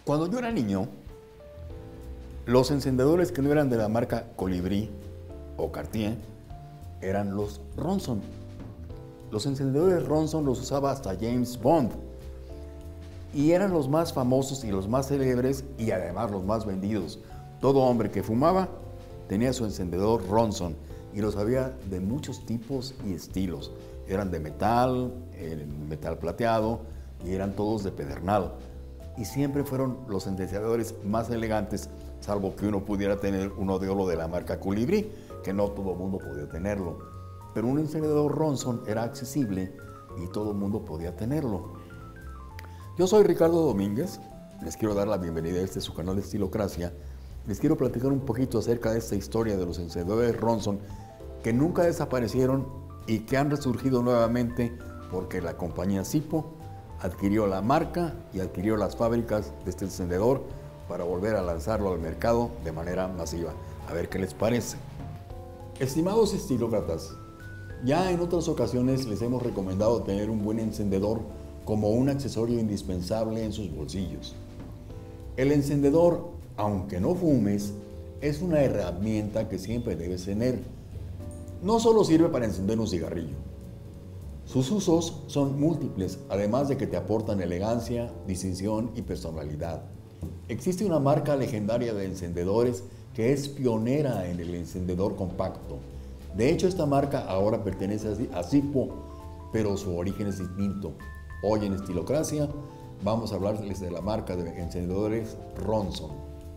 Cuando yo era niño, los encendedores que no eran de la marca Colibrí o Cartier eran los Ronson. Los encendedores Ronson los usaba hasta James Bond y eran los más famosos y los más célebres y además los más vendidos. Todo hombre que fumaba tenía su encendedor Ronson y los había de muchos tipos y estilos. Eran de metal plateado y eran todos de pedernal. Y siempre fueron los encendedores más elegantes, salvo que uno pudiera tener uno de oro de la marca Colibrí, que no todo el mundo podía tenerlo. Pero un encendedor Ronson era accesible y todo el mundo podía tenerlo. Yo soy Ricardo Domínguez, les quiero dar la bienvenida a este su canal de Estilocracia. Les quiero platicar un poquito acerca de esta historia de los encendedores Ronson que nunca desaparecieron y que han resurgido nuevamente porque la compañía Zippo adquirió la marca y adquirió las fábricas de este encendedor para volver a lanzarlo al mercado de manera masiva. A ver qué les parece. Estimados estilócratas, ya en otras ocasiones les hemos recomendado tener un buen encendedor como un accesorio indispensable en sus bolsillos. El encendedor, aunque no fumes, es una herramienta que siempre debes tener. No solo sirve para encender un cigarrillo. Sus usos son múltiples, además de que te aportan elegancia, distinción y personalidad. Existe una marca legendaria de encendedores que es pionera en el encendedor compacto. De hecho, esta marca ahora pertenece a Zippo, pero su origen es distinto. Hoy en Estilocracia vamos a hablarles de la marca de encendedores Ronson.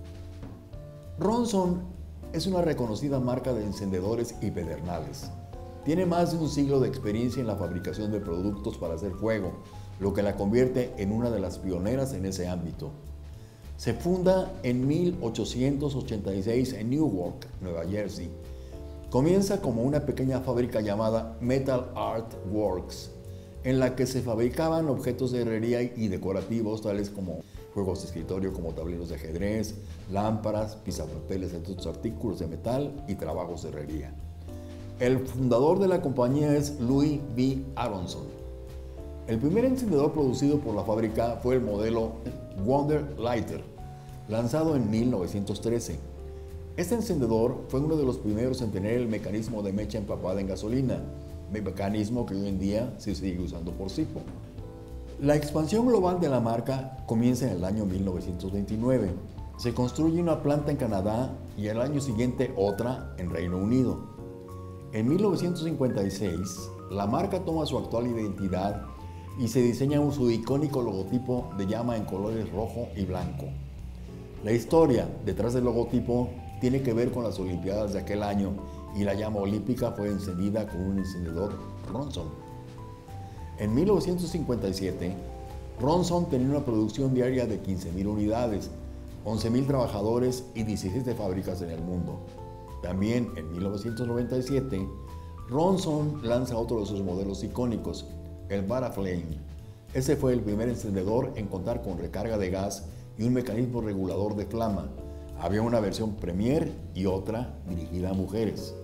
Ronson es una reconocida marca de encendedores y pedernales. Tiene más de un siglo de experiencia en la fabricación de productos para hacer fuego, lo que la convierte en una de las pioneras en ese ámbito. Se funda en 1886 en Newark, Nueva Jersey. Comienza como una pequeña fábrica llamada Metal Art Works, en la que se fabricaban objetos de herrería y decorativos tales como juegos de escritorio como tableros de ajedrez, lámparas, pisapapeles, entre otros artículos de metal y trabajos de herrería. El fundador de la compañía es Louis B. Aronson. El primer encendedor producido por la fábrica fue el modelo Wonder Lighter, lanzado en 1913. Este encendedor fue uno de los primeros en tener el mecanismo de mecha empapada en gasolina, mecanismo que hoy en día se sigue usando por Zippo. La expansión global de la marca comienza en el año 1929. Se construye una planta en Canadá y el año siguiente otra en Reino Unido. En 1956, la marca toma su actual identidad y se diseña su icónico logotipo de llama en colores rojo y blanco. La historia detrás del logotipo tiene que ver con las Olimpiadas de aquel año y la llama olímpica fue encendida con un encendedor Ronson. En 1957, Ronson tenía una producción diaria de 15,000 unidades, 11,000 trabajadores y 17 fábricas en el mundo. También en 1997, Ronson lanza otro de sus modelos icónicos, el Baraflame. Ese fue el primer encendedor en contar con recarga de gas y un mecanismo regulador de flama. Había una versión Premier y otra dirigida a mujeres.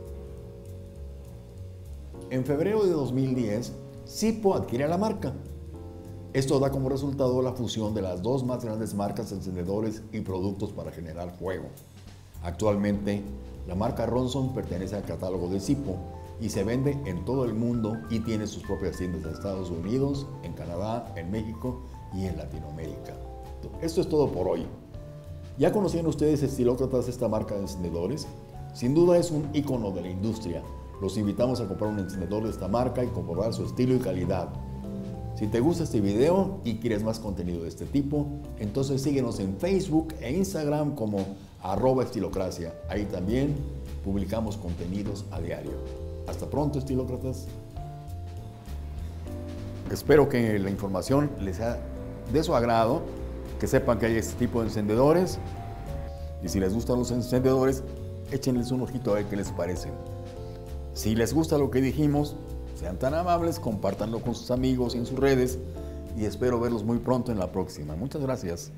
En febrero de 2010, Zippo adquiere la marca. Esto da como resultado la fusión de las dos más grandes marcas de encendedores y productos para generar fuego. Actualmente, la marca Ronson pertenece al catálogo de Zippo y se vende en todo el mundo y tiene sus propias tiendas en Estados Unidos, en Canadá, en México y en Latinoamérica. Esto es todo por hoy. ¿Ya conocían ustedes, estilócratas, esta marca de encendedores? Sin duda es un ícono de la industria. Los invitamos a comprar un encendedor de esta marca y comprobar su estilo y calidad. Si te gusta este video y quieres más contenido de este tipo, entonces síguenos en Facebook e Instagram como @estilocracia. Ahí también publicamos contenidos a diario. Hasta pronto, estilócratas. Espero que la información les sea de su agrado, que sepan que hay este tipo de encendedores y si les gustan los encendedores, échenles un ojito a ver qué les parecen. Si les gusta lo que dijimos, sean tan amables, compártanlo con sus amigos y en sus redes y espero verlos muy pronto en la próxima. Muchas gracias.